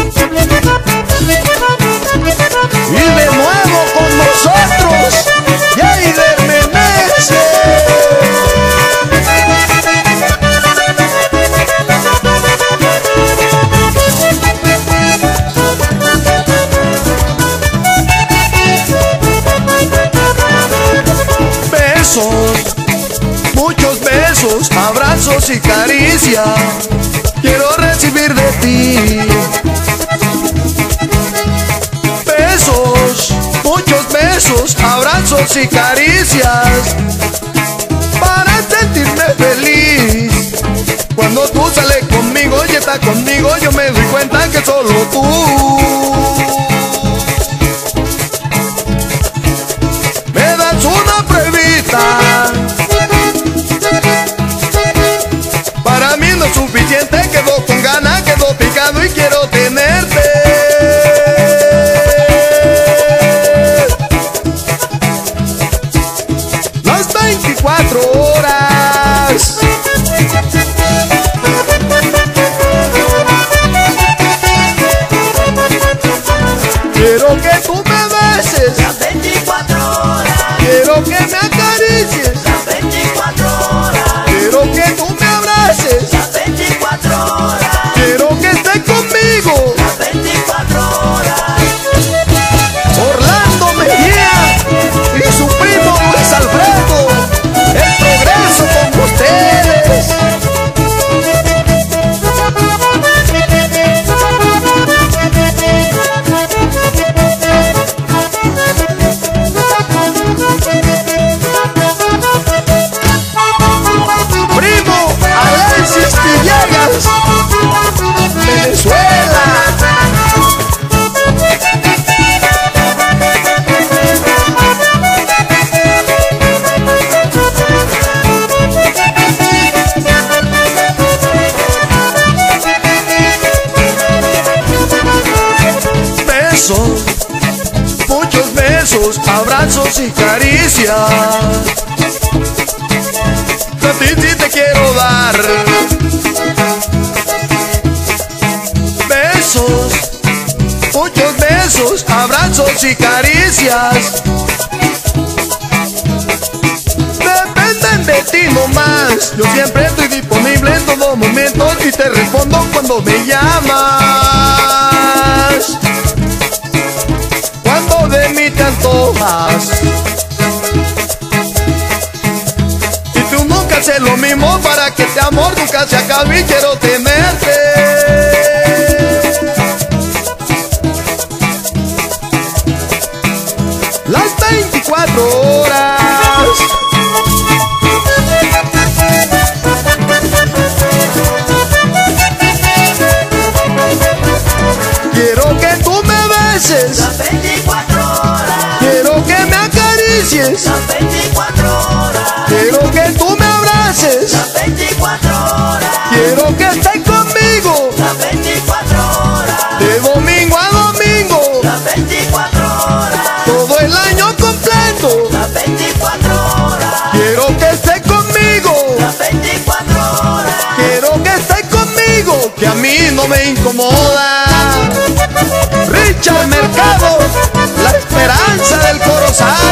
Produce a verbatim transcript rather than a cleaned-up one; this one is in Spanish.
Y de nuevo con nosotros, Yaider Meneses. Besos, muchos besos, abrazos y caricias quiero recibir de ti. Besos, muchos besos, abrazos y caricias para sentirme feliz. Cuando tú sales conmigo y estás conmigo, yo me doy cuenta que solo tú me das una pruebita. Para mí no es suficiente, quedo con ganas, quedo picado y quiero tenerte. Las veinticuatro horas. Quiero que tú me beses Las veinticuatro horas. Quiero que me acaricies Las veinticuatro horas. Quiero que tú me abraces Las veinticuatro horas. Quiero que estés conmigo Las veinticuatro horas. Orlando Mejía y su primo Luis Alfredo, el progreso con ustedes. Primo Alexis Villegas, Venezuela. Besos, muchos besos, abrazos y caricias. A ti sí te quiero dar. Besos, muchos besos, abrazos y caricias. Dependen de ti nomás. Yo siempre estoy disponible en todo momento y te respondo cuando me llamas. Cuando de mí te antojas. Y tú nunca haces lo mismo para que este amor nunca se acabe y quiero tenerte. Las veinticuatro horas. Quiero que tú me beses. Las veinticuatro horas. Quiero que me acaricies. Las veinticuatro horas. Quiero que tú me abraces. Las veinticuatro horas. Quiero que estés conmigo Las veinticuatro horas. de domingo a domingo, Las veinticuatro horas. todo el año completo. Las veinticuatro horas. Quiero que estés conmigo. Las veinticuatro horas. Quiero que estés conmigo, que a mí no me incomoda. Richard Mercado, la esperanza del Corozal.